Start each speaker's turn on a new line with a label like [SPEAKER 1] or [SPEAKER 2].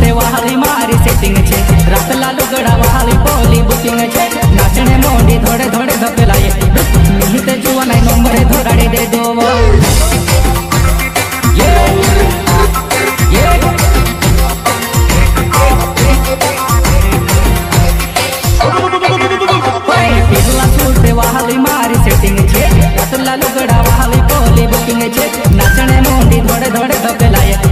[SPEAKER 1] सूटे वाली मारी सेटिंग छे रातला लुगड़ा वाली पोली बुकिंग छे नाचने मोंडी थोड़े थोड़े धपलाए मिलते जुआना नंबर धोराड़ी दे दो वाली मारी सेटिंग छे रातला लुगड़ा वाली पोली बुकिंग छे नाचने मोंडी थोड़े थोड़े धपलाए